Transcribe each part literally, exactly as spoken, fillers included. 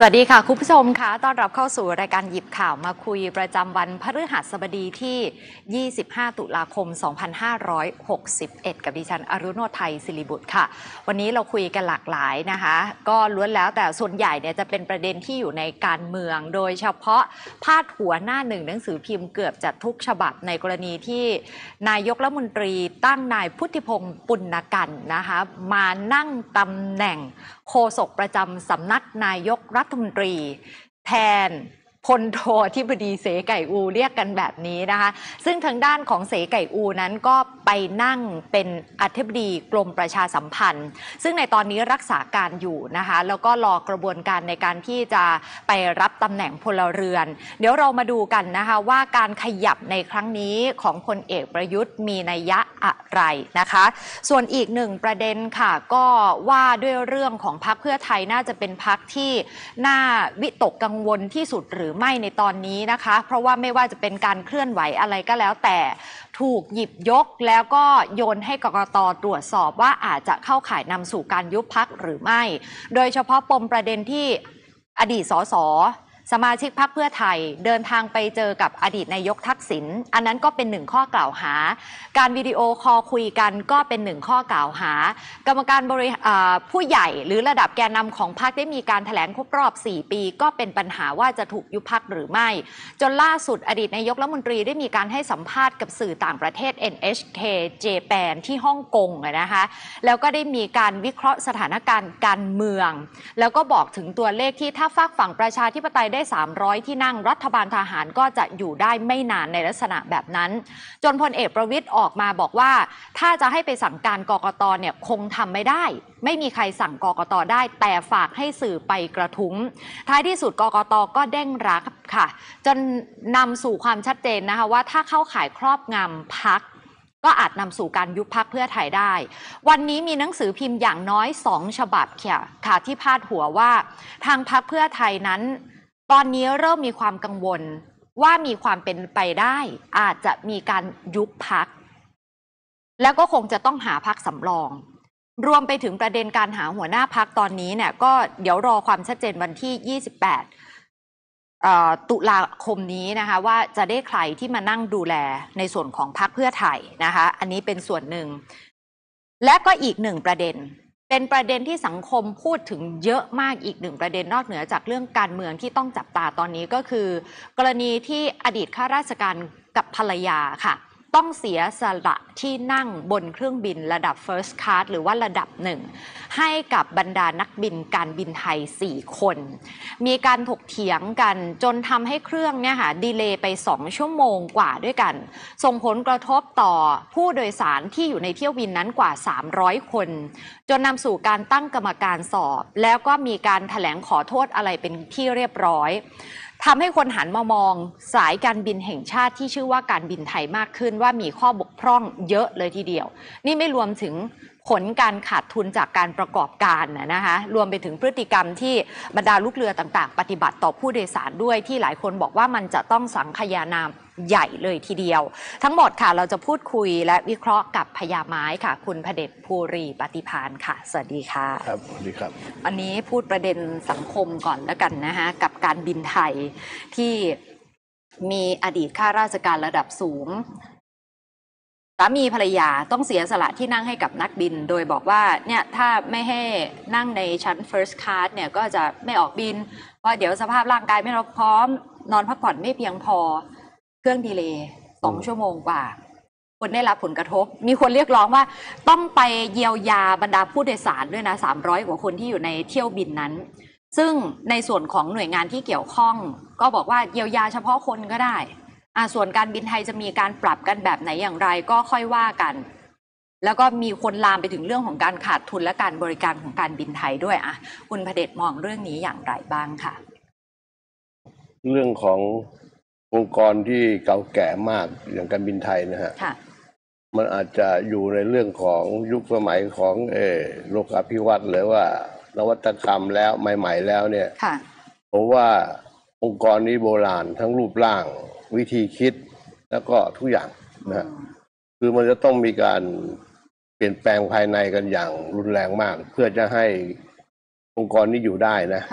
สวัสดีค่ะคุณผู้ชมคะต้อนรับเข้าสู่รายการหยิบข่าวมาคุยประจำวันพฤหัสบดีที่ ยี่สิบห้า ตุลาคม สองพันห้าร้อยหกสิบเอ็ด กับดิฉันอรุโนไทยศิริบุตรค่ะวันนี้เราคุยกันหลากหลายนะคะก็ล้วนแล้วแต่ส่วนใหญ่เนี่ยจะเป็นประเด็นที่อยู่ในการเมืองโดยเฉพาะพาดหัวหน้าหนึ่งหนังสือพิมพ์เกือบจะทุกฉบับในกรณีที่นายกรัฐมนตรีตั้งนายพุทธิพงศ์ปุณกันนะคะมานั่งตำแหน่งโฆษกประจำสำนักนายกรัฐมนตรีแทนพลโทอธิบดีเสไก่อูเรียกกันแบบนี้นะคะซึ่งทางด้านของเสไก่อูนั้นก็ไปนั่งเป็นอธิบดีกรมประชาสัมพันธ์ซึ่งในตอนนี้รักษาการอยู่นะคะแล้วก็รอกระบวนการในการที่จะไปรับตำแหน่งพลเรือนเดี๋ยวเรามาดูกันนะคะว่าการขยับในครั้งนี้ของพลเอกประยุทธ์มีนัยยะอะไรนะคะส่วนอีกหนึ่งประเด็นค่ะก็ว่าด้วยเรื่องของพรรคเพื่อไทยน่าจะเป็นพรรคที่น่าวิตกกังวลที่สุดหรือไม่ในตอนนี้นะคะเพราะว่าไม่ว่าจะเป็นการเคลื่อนไหวอะไรก็แล้วแต่ถูกหยิบยกแล้วก็โยนให้กกต.ตรวจสอบว่าอาจจะเข้าข่ายนำสู่การยุบพรรคหรือไม่โดยเฉพาะปมประเด็นที่อดีตสสสมาชิกพรรคเพื่อไทยเดินทางไปเจอกับอดีตนายกทักษิณอันนั้นก็เป็นหนึ่งข้อกล่าวหาการวิดีโอคอลคุยกันก็เป็นหนึ่งข้อกล่าวหากรรมการบริผู้ใหญ่หรือระดับแกนนำของพรรคได้มีการแถลงครบรอบสี่ปีก็เป็นปัญหาว่าจะถูกยุบพรรคหรือไม่จนล่าสุดอดีตนายกรัฐมนตรีได้มีการให้สัมภาษณ์กับสื่อต่างประเทศ เอ็น เอช เค Japan ที่ฮ่องกงนะคะแล้วก็ได้มีการวิเคราะห์สถานการณ์การเมืองแล้วก็บอกถึงตัวเลขที่ถ้าฝากฝั่งประชาธิปไตยได้สามร้อยที่นั่งรัฐบาลทหารก็จะอยู่ได้ไม่นานในลักษณะแบบนั้นจนพลเอกประวิตรออกมาบอกว่าถ้าจะให้ไปสั่งการกกต.เนี่ยคงทำไม่ได้ไม่มีใครสั่งกกต.ได้แต่ฝากให้สื่อไปกระทุ้งท้ายที่สุดกกต.ก็เด้งรับค่ะจนนำสู่ความชัดเจนนะคะว่าถ้าเข้าข่ายครอบงำพรรคก็อาจนำสู่การยุบพรรคเพื่อไทยได้วันนี้มีหนังสือพิมพ์อย่างน้อยสองฉบับค่ะค่ะที่พาดหัวว่าทางพรรคเพื่อไทยนั้นตอนนี้เริ่มมีความกังวลว่ามีความเป็นไปได้อาจจะมีการยุบพรรคแล้วก็คงจะต้องหาพรรคสำรองรวมไปถึงประเด็นการหาหัวหน้าพรรคตอนนี้เนี่ยก็เดี๋ยวรอความชัดเจนวันที่ยี่สิบแปดตุลาคมนี้นะคะว่าจะได้ใครที่มานั่งดูแลในส่วนของพรรคเพื่อไทยนะคะอันนี้เป็นส่วนหนึ่งและก็อีกหนึ่งประเด็นเป็นประเด็นที่สังคมพูดถึงเยอะมากอีกหนึ่งประเด็นนอกเหนือจากเรื่องการเมืองที่ต้องจับตาตอนนี้ก็คือกรณีที่อดีตข้าราชการกับภรรยาค่ะต้องเสียสละที่นั่งบนเครื่องบินระดับ First Class หรือว่าระดับหนึ่งให้กับบรรดานักบินการบินไทยสี่คนมีการถกเถียงกันจนทำให้เครื่องเนี่ยค่ะดีเลย์ไปสองชั่วโมงกว่าด้วยกันส่งผลกระทบต่อผู้โดยสารที่อยู่ในเที่ยวบินนั้นกว่าสามร้อยคนจนนำสู่การตั้งกรรมการสอบแล้วก็มีการแถลงขอโทษอะไรเป็นที่เรียบร้อยทำให้คนหันมามองสายการบินแห่งชาติที่ชื่อว่าการบินไทยมากขึ้นว่ามีข้อบกพร่องเยอะเลยทีเดียวนี่ไม่รวมถึงผลการขาดทุนจากการประกอบการนะคะรวมไปถึงพฤติกรรมที่บรรดาลูกเรือต่างๆปฏิบัติต่อผู้โดยสารด้วยที่หลายคนบอกว่ามันจะต้องสังคายานามใหญ่เลยทีเดียวทั้งหมดค่ะเราจะพูดคุยและวิเคราะห์กับพญาไม้ค่ะคุณพเดชภูรีปฏิภาณค่ะสวัสดีค่ะครับสวัสดีครับอันนี้พูดประเด็นสังคมก่อนแล้วกันนะคะกับการบินไทยที่มีอดีตข้าราชการระดับสูงสามีภรรยาต้องเสียสละที่นั่งให้กับนักบินโดยบอกว่าเนี่ยถ้าไม่ให้นั่งในชั้น First Class เนี่ยก็จะไม่ออกบินเพราะเดี๋ยวสภาพร่างกายไม่พร้อมนอนพักผ่อนไม่เพียงพอเครื่องดีเลย์สองชั่วโมงกว่าคนได้รับผลกระทบมีคนเรียกร้องว่าต้องไปเยียวยาบรรดาผู้โดยสารด้วยนะสามร้อยกว่าคนที่อยู่ในเที่ยวบินนั้นซึ่งในส่วนของหน่วยงานที่เกี่ยวข้องก็บอกว่าเยียวยาเฉพาะคนก็ได้อ่าส่วนการบินไทยจะมีการปรับกันแบบไหนอย่างไรก็ค่อยว่ากันแล้วก็มีคนลามไปถึงเรื่องของการขาดทุนและการบริการของการบินไทยด้วยอ่ะคุณพเดชมองเรื่องนี้อย่างไรบ้างค่ะเรื่องขององค์กรที่เก่าแก่มากอย่างการบินไทยนะฮะมันอาจจะอยู่ในเรื่องของยุคสมัยของเออโลกาภิวัตน์หรือว่านวัตกรรมแล้วใหม่ๆแล้วเนี่ยเพราะว่าองค์กรนี้โบราณทั้งรูปร่างวิธีคิดแล้วก็ทุกอย่างนะคือมันจะต้องมีการเปลี่ยนแปลงภายในกันอย่างรุนแรงมากเพื่อจะให้องค์กรนี้อยู่ได้นะเพ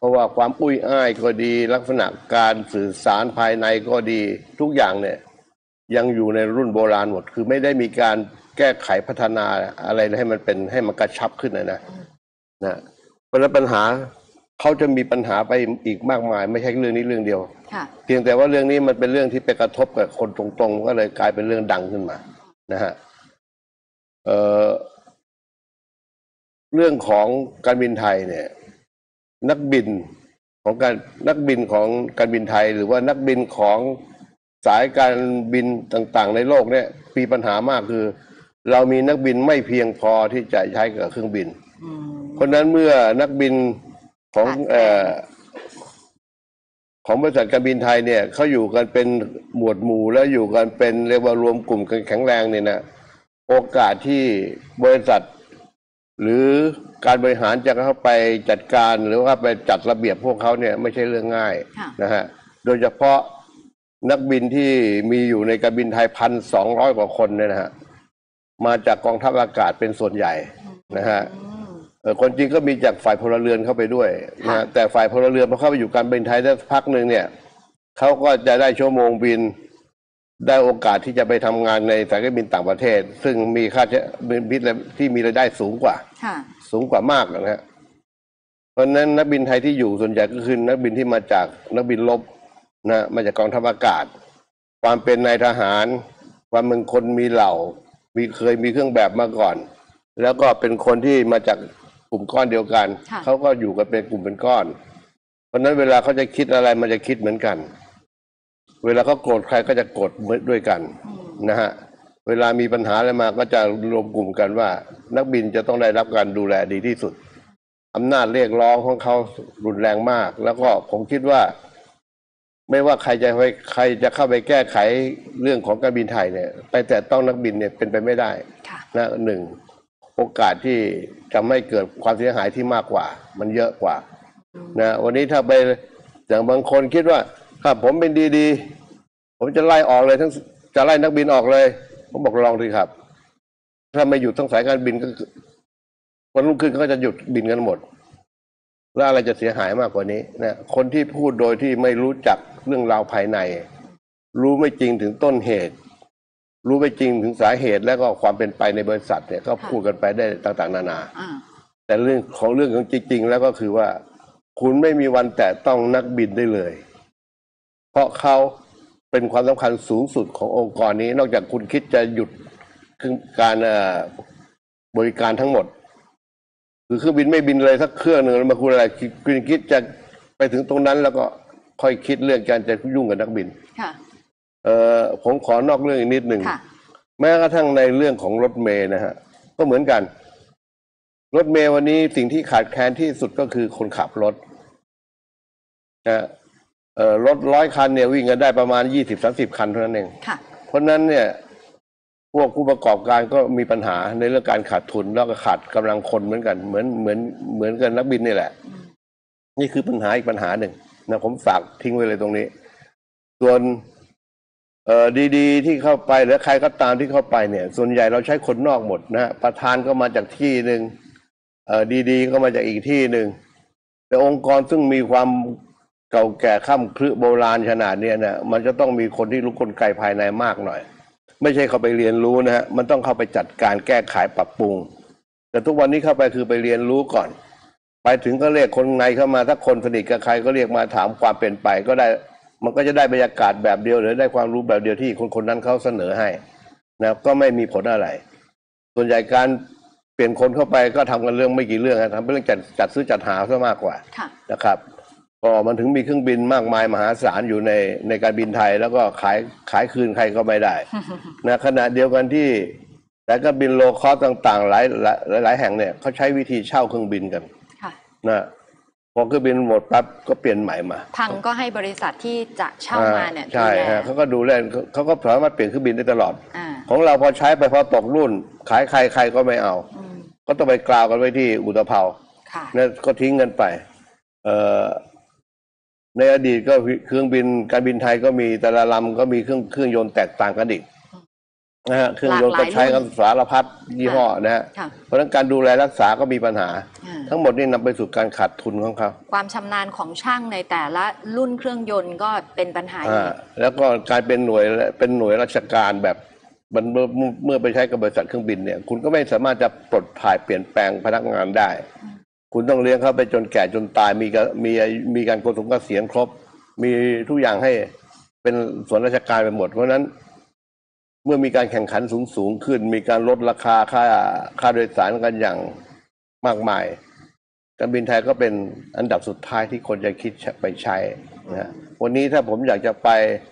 ราะว่าความอุ้ยอ้ายก็ดีลักษณะการสื่อสารภายในก็ดีทุกอย่างเนี่ยยังอยู่ในรุ่นโบราณหมดคือไม่ได้มีการแก้ไขพัฒนาอะไรให้มันเป็นให้มันกระชับขึ้นนะนะนะเพราะฉะนั้นปัญหาเขาจะมีปัญหาไปอีกมากมายไม่ใช่เรื่องนี้เรื่องเดียวเพียงแต่ว่าเรื่องนี้มันเป็นเรื่องที่ไปกระทบกับคนตรงๆก็เลยกลายเป็นเรื่องดังขึ้นมานะฮะเอ่อเรื่องของการบินไทยเนี่ยนักบินของการนักบินของการบินไทยหรือว่านักบินของสายการบินต่างๆในโลกเนี่ยมีปัญหามากคือเรามีนักบินไม่เพียงพอที่จะใช้กับเครื่องบินเพราะนั้นเมื่อนักบินของเอ่อของบริษัทการบินไทยเนี่ยเขาอยู่กันเป็นหมวดหมู่แล้วอยู่กันเป็นเรียกว่ารวมกลุ่มกันแข็งแรงเนี่ยนะโอกาสที่บริษัทหรือการบริหารจะเข้าไปจัดการหรือว่าไปจัดระเบียบพวกเขาเนี่ยไม่ใช่เรื่องง่ายนะฮะโดยเฉพาะนักบินที่มีอยู่ในการบินไทยพันสองร้อยกว่าคนเนี่ยนะฮะมาจากกองทัพอากาศเป็นส่วนใหญ่นะฮะคนจริงก็มีจากฝ่ายพลเรือนเข้าไปด้วยนะแต่ฝ่ายพลเรือนพอเข้าไปอยู่การบินไทยได้พักหนึ่งเนี่ยเขาก็จะได้ชั่วโมงบินได้โอกาสที่จะไปทำงานในสายการบินต่างประเทศซึ่งมีค่าใช้บินที่มีรายได้สูงกว่าสูงกว่ามากนะฮะเพราะฉะนั้นนักบินไทยที่อยู่ส่วนใหญ่ก็คือนักบินที่มาจากนักบินรบนะมาจากกองทัพอากาศความเป็นนายทหารความเป็นคนมีเหล่ามีเคยมีเครื่องแบบมาก่อนแล้วก็เป็นคนที่มาจากกลุ่มก้อนเดียวกันเขาก็อยู่กันเป็นกลุ่มเป็นก้อนเพราะนั้นเวลาเขาจะคิดอะไรมันจะคิดเหมือนกันเวลาเขาโกรธใครก็จะโกรธด้วยกันนะฮะเวลามีปัญหาอะไรมาก็จะรวมกลุ่มกันว่านักบินจะต้องได้รับการดูแลดีที่สุดอำนาจเรียกร้องของเขารุนแรงมากแล้วก็ผมคิดว่าไม่ว่าใครจะไปใครจะเข้าไปแก้ไขเรื่องของการบินไทยเนี่ยไปแต่ต้องนักบินเนี่ยเป็นไปไม่ได้นะหนึ่งโอกาสที่จะไม่เกิดความเสียหายที่มากกว่ามันเยอะกว่านะวันนี้ถ้าไปอย่างบางคนคิดว่าถ้าผมเป็นดีๆผมจะไล่ออกเลยทั้งจะไล่นักบินออกเลยผมบอกลองดีครับถ้าไม่หยุดทั้งสายการบินก็วันรุ่งขึ้นก็จะหยุดบินกันหมดแล้วอะไรจะเสียหายมากกว่านี้นะคนที่พูดโดยที่ไม่รู้จักเรื่องราวภายในรู้ไม่จริงถึงต้นเหตุรู้ไม่จริงถึงสาเหตุแล้วก็ความเป็นไปในบริษัทเนี่ยก็พูดกันไปได้ต่างๆนานาแต่เรื่องของเรื่องของจริงๆแล้วก็คือว่าคุณไม่มีวันแตะต้องนักบินได้เลยเพราะเขาเป็นความสำคัญสูงสุดขององค์กรนี้นอกจากคุณคิดจะหยุดการบริการทั้งหมดคือเครื่องบินไม่บินเลยสักเครื่องหนึ่งมาคุณอะไรคุณคิดจะไปถึงตรงนั้นแล้วก็ค่อยคิดเรื่องการจะยุ่งกับนักบินเอ่อผมขอนอกเรื่องอีกนิดหนึ่งแม้กระทั่งในเรื่องของรถเมล์นะฮะก็เหมือนกันรถเมล์วันนี้สิ่งที่ขาดแคลนที่สุดก็คือคนขับรถนะเอ่อรถร้อยคันเนี่ยวิ่งกันได้ประมาณยี่สิบสามสิบคันเท่านั้นเองเพราะนั้นเนี่ยพวกผู้ประกอบการก็มีปัญหาในเรื่องการขาดทุนแล้วก็ขาดกำลังคนเหมือนกันเหมือนเหมือนเหมือนกันนักบินนี่แหละนี่คือปัญหาอีกปัญหาหนึ่งนะผมฝากทิ้งไว้เลยตรงนี้ส่วนเอ่อดีๆที่เข้าไปหรือใครก็ตามที่เข้าไปเนี่ยส่วนใหญ่เราใช้คนนอกหมดนะประธานก็มาจากที่หนึ่งเอ่อดีๆก็มาจากอีกที่หนึ่งแต่องค์กรซึ่งมีความเก่าแก่ค่ำครึโบราณขนาดนี้เนี่ยมันจะต้องมีคนที่รู้กลไกภายในมากหน่อยไม่ใช่เข้าไปเรียนรู้นะฮะมันต้องเข้าไปจัดการแก้ไขปรับปรุงแต่ทุกวันนี้เข้าไปคือไปเรียนรู้ก่อนไปถึงก็เรียกคนในเข้ามาถ้าคนสนิทกับใครก็เรียกมาถามความเป็นไปก็ได้มันก็จะได้บรรยากาศแบบเดียวหรือได้ความรู้แบบเดียวที่คนคนนั้นเขาเสนอให้นะก็ไม่มีผลอะไรส่วนใหญ่การเปลี่ยนคนเข้าไปก็ทำกันเรื่องไม่กี่เรื่องนะทำเป็นเรื่องจัดจัดซื้อจัดหาซะมากกว่านะครับก็มันถึงมีเครื่องบินมากมายมหาศาลอยู่ในในการบินไทยแล้วก็ขายขายคืนใครก็ไม่ได้นะขณะเดียวกันที่แต่ก็บินโลคอสต่างๆหลายหลายหลายแห่งเนี่ยเขาใช้วิธีเช่าเครื่องบินกันนะพอเครื่องบินหมดปั๊บก็เปลี่ยนใหม่มาพังก็ให้บริษัทที่จะเช่ามาเนี่ยใช่ฮะเขาก็ดูแลเขาก็สามารถเปลี่ยนเครื่องบินได้ตลอดของเราพอใช้ไปพอตกรุ่นขายใครใครก็ไม่เอาก็ต้องไปกล่าวกันไว้ที่อุตภเปาเนี่ยก็ทิ้งเงินไปเอ่อในอดีตก็เครื่องบินการบินไทยก็มีแต่ละลำก็มีเครื่องเครื่องยนต์แตกต่างกันอีกนะฮะเครื่องยนต์ก็ใช้กันสารพัดยี่ห้อนะฮะเพราะฉะนั้นการดูแลรักษาก็มีปัญหาทั้งหมดนี่นำไปสู่การขาดทุนของเขาความชำนาญของช่างในแต่ละรุ่นเครื่องยนต์ก็เป็นปัญหาอีกแล้วก็กลายเป็นหน่วยเป็นหน่วยราชการแบบมันเมื่อเมื่อไปใช้กับบริษัทเครื่องบินเนี่ยคุณก็ไม่สามารถจะปลดถ่ายเปลี่ยนแปลงพนักงานได้คุณต้องเลี้ยงเขาไปจนแก่จนตายมีมีมีการโกงสมเกษียณครบมีทุกอย่างให้เป็นส่วนราชการไปหมดเพราะฉะนั้นเมื่อมีการแข่งขันสูงสูงขึ้นมีการลดราคาค่าค่าโดยสารกันอย่างมากมายการบินไทยก็เป็นอันดับสุดท้ายที่คนจะคิดไปใช้นะวันนี้ถ้าผมอยากจะไป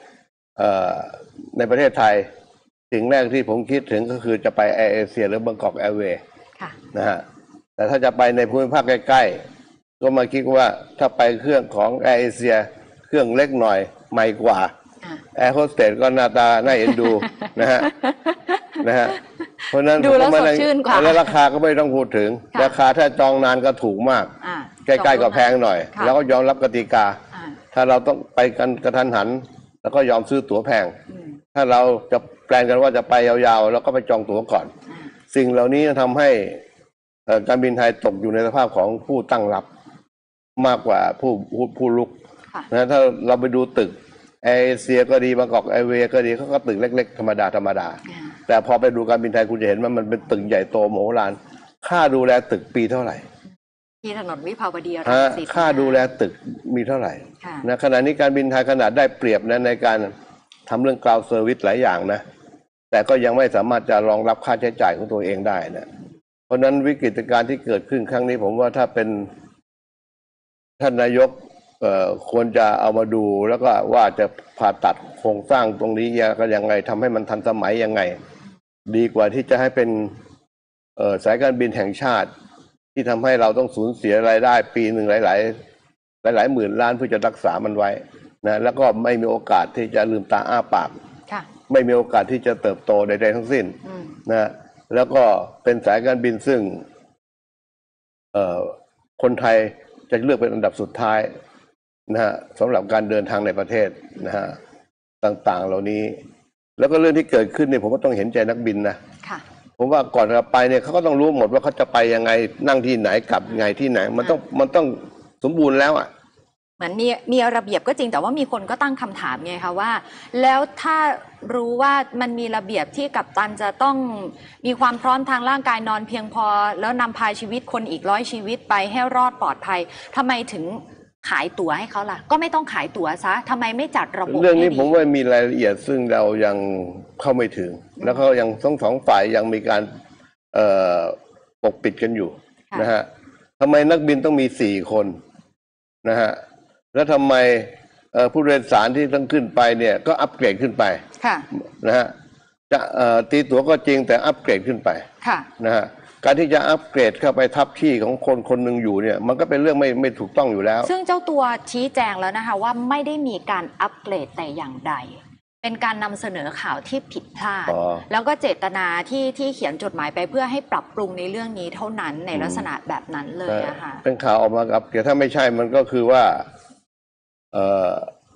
ในประเทศไทยสิ่งแรกที่ผมคิดถึงก็คือจะไปแอร์เอเชียหรือบางกอกแอร์เวย์นะฮะแต่ถ้าจะไปในภูมิภาคใกล้ๆก็มาคิดว่าถ้าไปเครื่องของแอร์เอเชียเครื่องเล็กหน่อยใหม่กว่าแอร์โฮสเตสก็หน้าตาน่าเอ็นดูนะฮะนะฮะเพราะนั้นดูแล้วสดชื่นกว่าแล้วราคาก็ไม่ต้องพูดถึงราคาถ้าจองนานก็ถูกมากใกล้ๆก็แพงหน่อยแล้วก็ยอมรับกติกาถ้าเราต้องไปกันกระทันหันแล้วก็ยอมซื้อตั๋วแพงถ้าเราจะแปลนกันว่าจะไปยาวๆแล้วก็ไปจองตั๋วก่อนสิ่งเหล่านี้ทำให้การบินไทยตกอยู่ในสภาพของผู้ตั้งรับมากกว่าผู้ผู้ผู้ลุกนะถ้าเราไปดูตึกแอร์เอเชียก็ดีบางกอกแอร์เวย์ก็ดีเขาก็ตึกเล็กๆธรรมดาธรรมดาแต่พอไปดูการบินไทยคุณจะเห็นว่ามันเป็นตึกใหญ่โตมโหฬารค่าดูแลตึกปีเท่าไหร่ที่ถนนวิภาวดีรังสิตค่าดูแลตึกมีเท่าไหร่นะขณะนี้การบินไทยขนาดได้เปรียบนะในการทำเรื่อง cloud service หลายอย่างนะแต่ก็ยังไม่สามารถจะรองรับค่าใช้จ่ายของตัวเองได้นะเพราะนั้นวิกฤตการณ์ที่เกิดขึ้นครั้งนี้ผมว่าถ้าเป็นท่านนายกเอ่อควรจะเอามาดูแล้วก็ว่าจะผ่าตัดโครงสร้างตรงนี้ยังไงทำให้มันทันสมัยยังไงดีกว่าที่จะให้เป็นเอ่อสายการบินแห่งชาติที่ทำให้เราต้องสูญเสียรายได้ปีหนึ่งหลายๆหลายๆหมื่นล้านเพื่อจะรักษามันไว้นะแล้วก็ไม่มีโอกาสที่จะลืมตาอ้าปากไม่มีโอกาสที่จะเติบโตใดๆทั้งสิ้นนะแล้วก็เป็นสายการบินซึ่งเอ่อคนไทยจะเลือกเป็นอันดับสุดท้ายนะฮะสำหรับการเดินทางในประเทศนะฮะต่างๆเหล่านี้แล้วก็เรื่องที่เกิดขึ้นเนี่ยผมก็ต้องเห็นใจนักบินนะผมว่าก่อนจะไปเนี่ยเขาก็ต้องรู้หมดว่าเขาจะไปยังไงนั่งที่ไหนกลับไงที่ไหนมันต้องมันต้องสมบูรณ์แล้วอ่ะเหมือนมีมีระเบียบก็จริงแต่ว่ามีคนก็ตั้งคำถามไงคะว่าแล้วถ้ารู้ว่ามันมีระเบียบที่กัปตันจะต้องมีความพร้อมทางร่างกายนอนเพียงพอแล้วนำพาชีวิตคนอีกร้อยชีวิตไปให้รอดปลอดภัยทำไมถึงขายตั๋วให้เขาล่ะก็ไม่ต้องขายตั๋วซะทำไมไม่จัดระบบเรื่องนี้ผมว่ามีรายละเอียดซึ่งเรายังเข้าไม่ถึงแล้วก็ยังทั้งสองฝ่ายยังมีการปกปิดกันอยู่นะฮะทำไมนักบินต้องมีสี่คนนะฮะแล้วทำไมผู้โดยสารที่ต้องขึ้นไปเนี่ยก็อัปเกรดขึ้นไปนะฮะจะตีตั๋วก็จริงแต่อัปเกรดขึ้นไปนะฮะการที่จะอัปเกรดเข้าไปทับที่ของคนคนหนึ่งอยู่เนี่ยมันก็เป็นเรื่องไม่ไม่ถูกต้องอยู่แล้วซึ่งเจ้าตัวชี้แจงแล้วนะคะว่าไม่ได้มีการอัปเกรดแต่อย่างใดเป็นการนำเสนอข่าวที่ผิดพลาดแล้วก็เจตนาที่ที่เขียนจดหมายไปเพื่อให้ปรับปรุงในเรื่องนี้เท่านั้นในลักษณะแบบนั้นเลยนะคะเป็นข่าวออกมาครับแต่ถ้าไม่ใช่มันก็คือว่าเอ่อ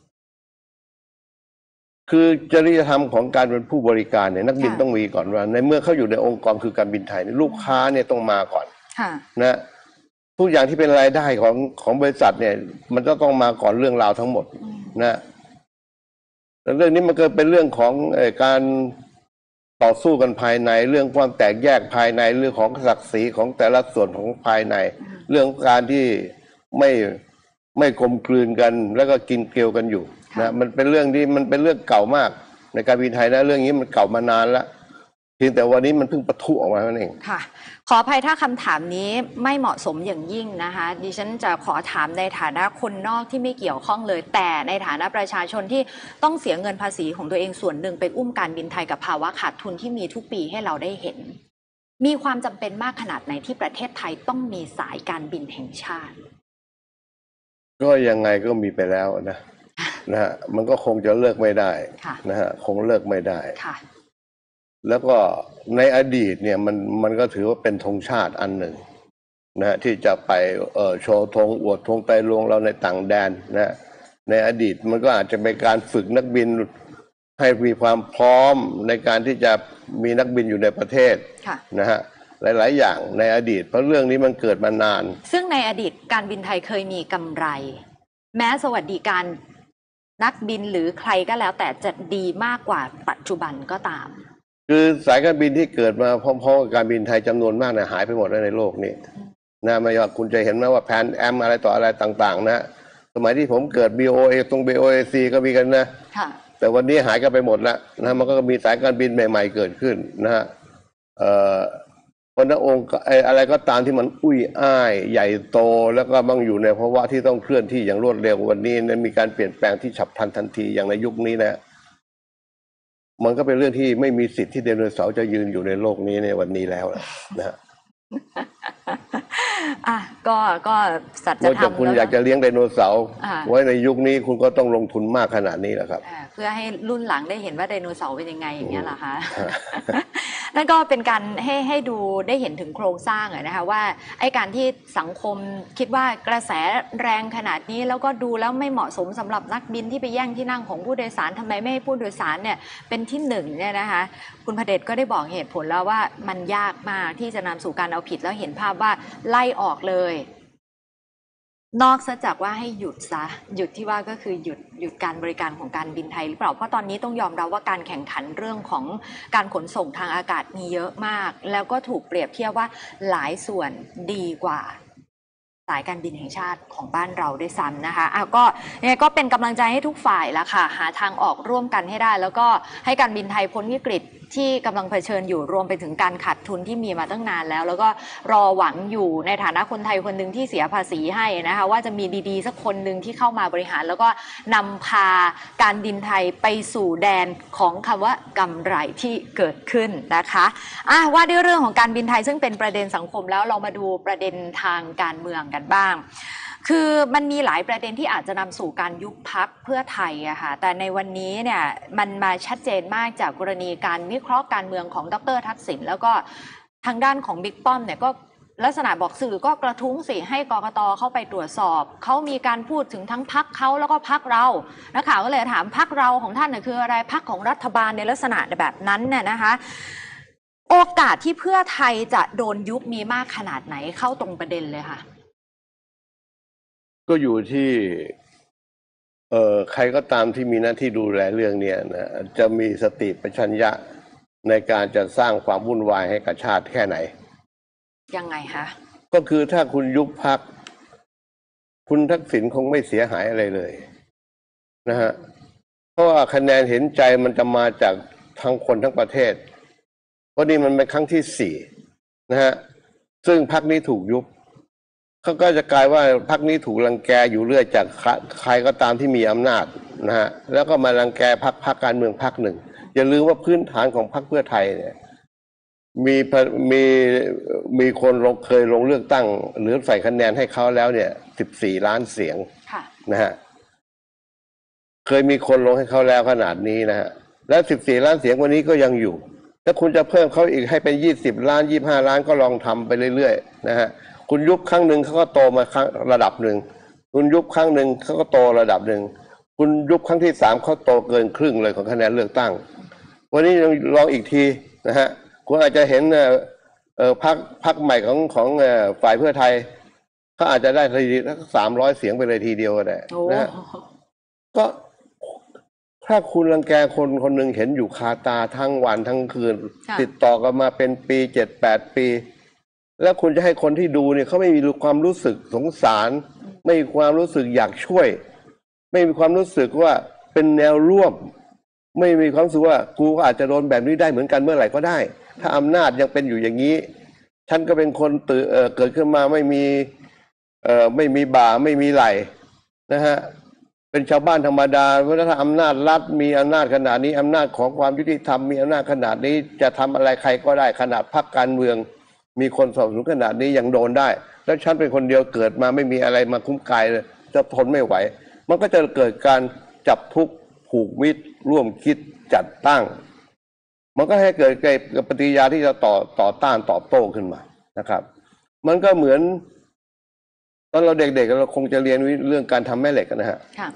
คือจริยธรรมของการเป็นผู้บริการเนี่ยนักบินต้องมีก่อนว่าในเมื่อเขาอยู่ในองค์กรคือการบินไทยลูกค้าเนี่ยต้องมาก่อนนะทุกอย่างที่เป็นรายได้ของของบริษัทเนี่ยมันก็ต้องมาก่อนเรื่องราวทั้งหมดนะแต่เรื่องนี้มันก็เป็นเรื่องของการต่อสู้กันภายในเรื่องความแตกแยกภายในเรื่องของศักดิ์ศรีของแต่ละส่วนของภายในเรื่องการที่ไม่ไม่กลมกลืนกันแล้วก็กินเกลียวกันอยู่นะมันเป็นเรื่องที่มันเป็นเรื่องเก่ามากในการบินไทยนะเรื่องนี้มันเก่ามานานแล้วเพียงแต่วันนี้มันเพิ่งปะทุออกมาเท่านั้นเองค่ะขออภัยถ้าคำถามนี้ไม่เหมาะสมอย่างยิ่งนะคะดิฉันจะขอถามในฐานะคนนอกที่ไม่เกี่ยวข้องเลยแต่ในฐานะประชาชนที่ต้องเสียเงินภาษีของตัวเองส่วนหนึ่งไปอุ้มการบินไทยกับภาวะขาดทุนที่มีทุกปีให้เราได้เห็นมีความจำเป็นมากขนาดไหนที่ประเทศไทยต้องมีสายการบินแห่งชาติก็ยังไงก็มีไปแล้วนะนะฮะมันก็คงจะเลิกไม่ได้นะฮะคงเลิกไม่ได้แล้วก็ในอดีตเนี่ยมันมันก็ถือว่าเป็นธงชาติอันหนึ่งนะฮะที่จะไปเอ่อโชว์ธงอวดธงไตรรงเราในต่างแดนนะในอดีตมันก็อาจจะเป็นการฝึกนักบินให้มีความพร้อมในการที่จะมีนักบินอยู่ในประเทศนะฮะหลายๆอย่างในอดีตเพราะเรื่องนี้มันเกิดมานานซึ่งในอดีตการบินไทยเคยมีกำไร แม้สวัสดิการนักบินหรือใครก็แล้วแต่จะดีมากกว่าปัจจุบันก็ตามคือสายการบินที่เกิดมาพร้อมๆกับการบินไทยจำนวนมากเนี่ยหายไปหมดแล้วในโลกนี้นะไม่ว่าคุณจะเห็นไหมว่าแพนแอมอะไรต่ออะไรต่างๆนะสมัยที่ผมเกิด บี โอ เอ ตรง บี โอ เอ ซี ก็มีกันนะแต่วันนี้หายกันไปหมดแล้วนะมันก็มีสายการบินใหม่ๆเกิดขึ้นนะฮะเอ่อพระองค์อะไรก็ตามที่มันอุ้ยอ้ายใหญ่โตแล้วก็มั่งอยู่ในภาวะที่ต้องเคลื่อนที่อย่างรวดเร็ววันนี้นั้นมีการเปลี่ยนแปลงที่ฉับพลันทันทีอย่างในยุคนี้นะมันก็เป็นเรื่องที่ไม่มีสิทธิ์ที่ไดโนเสาร์จะยืนอยู่ในโลกนี้ในวันนี้แล้วนะฮะอ่ะก็ก็สัจธรรมแล้วคุณอยากจะเลี้ยงไดโนเสาร์ไว้ในยุคนี้คุณก็ต้องลงทุนมากขนาดนี้แหละครับเพื่อให้รุ่นหลังได้เห็นว่าไดโนเสาร์เป็นยังไงอย่างเงี้ยเหรอคะนั่นก็เป็นการให้ให้ดูได้เห็นถึงโครงสร้างนะคะว่าไอ้การที่สังคมคิดว่ากระแสแรงขนาดนี้แล้วก็ดูแล้วไม่เหมาะสมสำหรับนักบินที่ไปแย่งที่นั่งของผู้โดยสารทำไมไม่ให้ผู้โดยสารเนี่ยเป็นที่หนึ่งเนี่ยนะคะคุณพเดชก็ได้บอกเหตุผลแล้วว่ามันยากมากที่จะนำสู่การเอาผิดแล้วเห็นภาพว่าไล่ออกเลยนอกจากว่าให้หยุดซะหยุดที่ว่าก็คือหยุดหยุดการบริการของการบินไทยหรือเปล่าเพราะตอนนี้ต้องยอมรับว่าการแข่งขันเรื่องของการขนส่งทางอากาศมีเยอะมากแล้วก็ถูกเปรียบเทียบว่าหลายส่วนดีกว่าสายการบินแห่งชาติของบ้านเราด้วยซ้ำนะคะอ่ะก็เนี่ยก็เป็นกำลังใจให้ทุกฝ่ายละค่ะหาทางออกร่วมกันให้ได้แล้วก็ให้การบินไทยพ้นวิกฤตที่กำลังเผชิญอยู่รวมไปถึงการขาดทุนที่มีมาตั้งนานแล้วแล้วก็รอหวังอยู่ในฐานะคนไทยคนหนึ่งที่เสียภาษีให้นะคะว่าจะมีดีๆสักคนหนึ่งที่เข้ามาบริหารแล้วก็นำพาการบินไทยไปสู่แดนของคำว่ากำไรที่เกิดขึ้นนะคะอ่ะว่าด้วยเรื่องของการบินไทยซึ่งเป็นประเด็นสังคมแล้วเรามาดูประเด็นทางการเมืองกันบ้างคือมันมีหลายประเด็นที่อาจจะนำสู่การยุบพรรคเพื่อไทยอะค่ะแต่ในวันนี้เนี่ยมันมาชัดเจนมากจากกรณีการวิเคราะห์การเมืองของดร.ทักษิณแล้วก็ทางด้านของบิ๊กป้อมเนี่ยก็ลักษณะบอกสื่อก็กระทุ้งสิให้กกต.เข้าไปตรวจสอบเขามีการพูดถึงทั้งพรรคเขาแล้วก็พรรคเรานักข่าวก็เลยถามพรรคเราของท่านเนี่ยคืออะไรพรรคของรัฐบาลในลักษณะแบบนั้นเนี่ยนะคะโอกาสที่เพื่อไทยจะโดนยุบมีมากขนาดไหนเข้าตรงประเด็นเลยค่ะก็อยู่ที่เอ่อใครก็ตามที่มีหน้าที่ดูแลเรื่องนี้นะจะมีสติปัญญะในการจะสร้างความวุ่นวายให้กับชาติแค่ไหนยังไงคะก็คือถ้าคุณยุบพรรคคุณทักษิณคงไม่เสียหายอะไรเลยนะฮะเพราะว่าคะแนนเห็นใจมันจะมาจากทั้งคนทั้งประเทศเพราะนี่มันเป็นครั้งที่สี่นะฮะซึ่งพรรคนี้ถูกยุบเขาก็จะกลายว่าพรรคนี้ถูกรังแกอยู่เรื่อยจากใครก็ตามที่มีอำนาจนะฮะแล้วก็มารังแกพรรคพรรคการเมืองพรรคหนึ่งอย่าลืมว่าพื้นฐานของพรรคเพื่อไทยเนี่ยมีมีมีคนลงเคยลงเลือกตั้งหรือใส่คะแนนให้เขาแล้วเนี่ยสิบสี่ล้านเสียงนะฮะเคยมีคนลงให้เขาแล้วขนาดนี้นะฮะแล้วสิบสี่ล้านเสียงวันนี้ก็ยังอยู่ถ้าคุณจะเพิ่มเขาอีกให้เป็นยี่สิบล้านยี่สิบห้าล้านก็ลองทำไปเรื่อยๆนะฮะคุณยุบครั้งหนึ่งเขาก็โตมาครั้งระดับหนึ่งคุณยุบครั้งหนึ่งเขาก็โตระดับหนึ่งคุณยุบครั้งที่สามเขาโตเกินครึ่งเลยของคะแนนเลือกตั้งวันนี้ลองอีกทีนะฮะคุณอาจจะเห็นเอ่อพรรคพรรคใหม่ของของฝ่ายเพื่อไทยเขาอาจจะได้ทีละสามร้อยเสียงไปเลยทีเดียวก็ได้นะฮะก็ถ้าคุณรังแกคนคนหนึ่งเห็นอยู่คาตาทั้งวันทั้งคืนติดต่อกันมาเป็นปีเจ็ดแปดปีแล้วคุณจะให้คนที่ดูเนี่ยเขาไม่มีความรู้สึกสงสารไม่มีความรู้สึกอยากช่วยไม่มีความรู้สึกว่าเป็นแนวร่วมไม่มีความรู้สึกว่ากูก็อาจจะโดนแบบนี้ได้เหมือนกันเมื่อไหร่ก็ได้ถ้าอำนาจยังเป็นอยู่อย่างนี้ฉันก็เป็นคนตื่นเอ่อเกิดขึ้นมาไม่มีเอ่อไม่มีบ่าไม่มีไหล่นะฮะเป็นชาวบ้านธรรมดาเพราะถ้าอำนาจรัฐมีอำนาจขนาดนี้อำนาจของความยุติธรรมมีอำนาจขนาดนี้จะทำอะไรใครก็ได้ขนาดพรรคการเมืองมีคนสอบสวนขนาดนี้ยังโดนได้แล้วฉันเป็นคนเดียวเกิดมาไม่มีอะไรมาคุ้มกายเลยจะทนไม่ไหวมันก็จะเกิดการจับทุกข์ผูกมิตรร่วมคิดจัดตั้งมันก็ให้เกิดปฏิกิริยาที่จะต่อต่อต้านตอบโต้ขึ้นมานะครับมันก็เหมือนตอนเราเด็กๆเราคงจะเรียนเรื่องการทำแม่เหล็กนะฮะ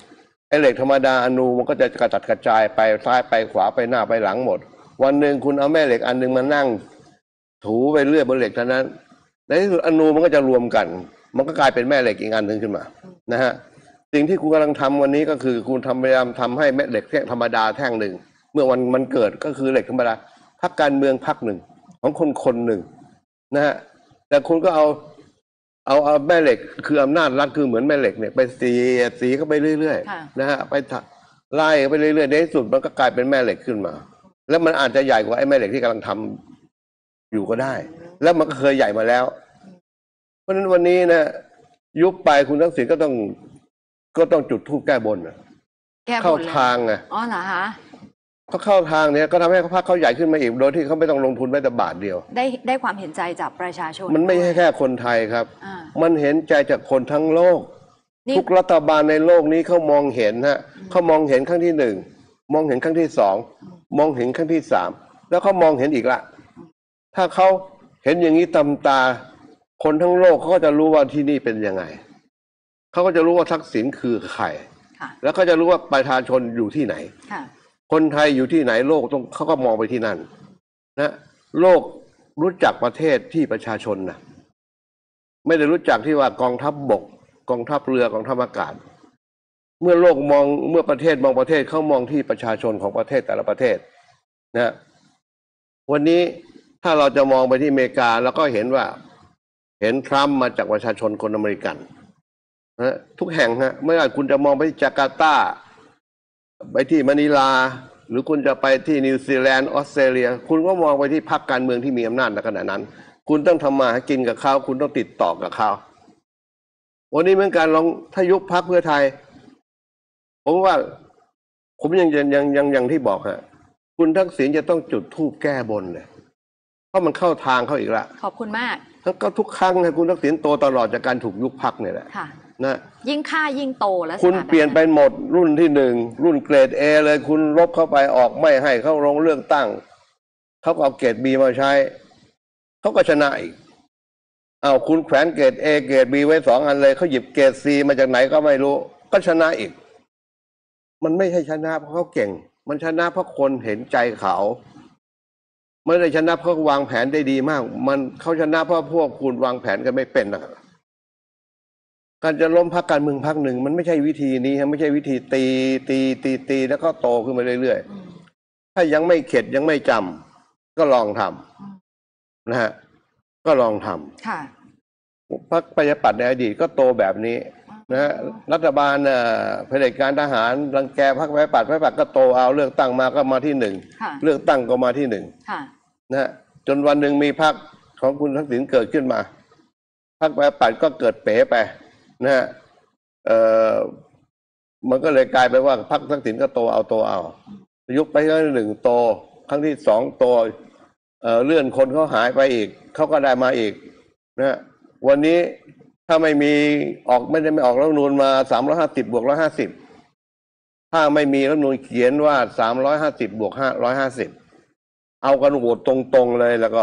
ไอ้เหล็กธรรมดาอนูมันก็จะกระจัดกระจายไปซ้ายไปขวาไปหน้าไปหลังหมดวันหนึ่งคุณเอาแม่เหล็กอันหนึ่งมานั่งถูไปเรื่อยบนเหล็กเท่านั้นในที่สุดอนูมันก็จะรวมกันมันก็กลายเป็นแม่เหล็กอีกอันหนึ่งขึ้นมานะฮะสิ่งที่คุณกำลังทำวันนี้ก็คือคุณทำพยายามทำให้แม่เหล็กแท่งธรรมดาแท่งหนึ่งเมื่อวันมันเกิดก็คือเหล็กธรรมดาพรรคการเมืองพรรคหนึ่งของคนคนหนึ่งนะฮะแต่คุณก็เอาเอาเอาแม่เหล็กคืออำนาจรัฐคือเหมือนแม่เหล็กเนี่ยไปสีสีเข้าไปเรื่อยๆนะฮะไปไล่ไปเรื่อยๆในที่สุดมันก็กลายเป็นแม่เหล็กขึ้นมาแล้วมันอาจจะใหญ่กว่าไอ้แม่เหล็กที่กำลังทำอยู่ก็ได้แล้วมันก็เคยใหญ่มาแล้วเพราะฉะนั้นวันนี้นะยุบไปคุณทักษิณก็ต้องก็ต้องจุดธูปแก้บนนะเข้าทางไงอ๋อเหรอคะเขาเข้าทางเนี้ยก็ทำให้พรรคเขาใหญ่ขึ้นมาอีกโดยที่เขาไม่ต้องลงทุนแม้แต่บาทเดียวได้ได้ความเห็นใจจากประชาชนมันไม่ใช่แค่คนไทยครับมันเห็นใจจากคนทั้งโลกทุกรัฐบาลในโลกนี้เขามองเห็นฮะเขามองเห็นครั้งที่หนึ่งมองเห็นครั้งที่สองมองเห็นครั้งที่สามแล้วเขามองเห็นอีกละถ้าเขาเห็นอย่างนี้ตำตาคนทั้งโลกเขาก็จะรู้ว่าที่นี่เป็นยังไงเขาก็จะรู้ว่าทักษิณคือใครแล้วก็จะรู้ว่าประชาชนอยู่ที่ไหนคนไทยอยู่ที่ไหนโลกต้องเขาก็มองไปที่นั่นนะโลกรู้จักประเทศที่ประชาชนนะไม่ได้รู้จักที่ว่ากองทัพบกกองทัพเรือกองทัพอากาศเมื่อโลกมองเมื่อประเทศมองประเทศเขามองที่ประชาชนของประเทศแต่ละประเทศนะวันนี้ถ้าเราจะมองไปที่อเมริกาแล้วก็เห็นว่าเห็นทรัมป์มาจากประชาชนคนอเมริกันนะทุกแห่งฮะไม่ว่าคุณจะมองไปที่จาการ์ตาไปที่มะนิลาหรือคุณจะไปที่นิวซีแลนด์ออสเตรเลียคุณก็มองไปที่พรรคการเมืองที่มีอำนาจในขณะนั้นคุณต้องทำมาหากินกับเขาคุณต้องติดต่อกับเขาวันนี้เหมือนกันลองถ้ายุบพรรคเพื่อไทยผมว่าผมยังยังยังยังยังที่บอกฮะคุณทักษิณจะต้องจุดธูปแก้บนเลยเพราะมันเข้าทางเขาอีกละขอบคุณมากก็ทุกครั้งให้คุณทักษิณโตตลอดจากการถูกยุบพรรคเนี่ยแหละนะยิ่งฆ่ายิ่งโตแล้วคุณเปลี่ยนไปหมดรุ่นที่หนึ่งรุ่นเกรดเอเลยคุณลบเข้าไปออกไม่ให้เข้าลงเลือกตั้งเขาก็เอาเกรดบีมาใช้เขาก็ชนะอีกเอาคุณแขวนเกรดเอเกรดบีไว้สองอันเลยเขาหยิบเกรดซีมาจากไหนก็ไม่รู้ก็ชนะอีกมันไม่ใช่ชนะเพราะเขาเก่งมันชนะเพราะคนเห็นใจเขาไม่ได้ชนะเพราะวางแผนได้ดีมากมันเขาชนะเพราะพวกคุณวางแผนกันไม่เป็นนะการจะล้มพรรคการเมืองพรรคหนึ่งมันไม่ใช่วิธีนี้ไม่ใช่วิธีตีตีตีตีแล้วก็โตขึ้นมาเรื่อยๆถ้ายังไม่เข็ดยังไม่จำก็ลองทำนะฮะก็ลองทำค่ะพรรคประชาธิปัตย์ในอดีตก็โตแบบนี้นะฮะรัฐบาลเผด็จการทหารรังแกพรรคประชาธิปัตย์ประชาธิปัตย์ก็โตเอาเลือกตั้งมาก็มาที่หนึ่งเลือกตั้งก็มาที่หนึ่งนะฮะจนวันหนึ่งมีพรรคของคุณทักษิณเกิดขึ้นมาพรรคประชาธิปัตย์ก็เกิดเป๋ไปนะฮะเอ่อมันก็เลยกลายไปว่าพรรคทักษิณก็โตเอาโตเอายุบไปครั้งที่หนึ่งโตครั้งที่สองโตเอ่อเลื่อนคนเขาหายไปอีกเขาก็ได้มาอีกนะวันนี้ถ้าไม่มีออกไม่ได้ไม่ออกรัฐธรรมนูญมาสามร้อยห้าสิบบวกร้อยห้าสิบถ้าไม่มีรัฐธรรมนูญเขียนว่าสามร้อยห้าสิบบวกห้าร้อยห้าสิบเอากันโหวตตรงๆเลยแล้วก็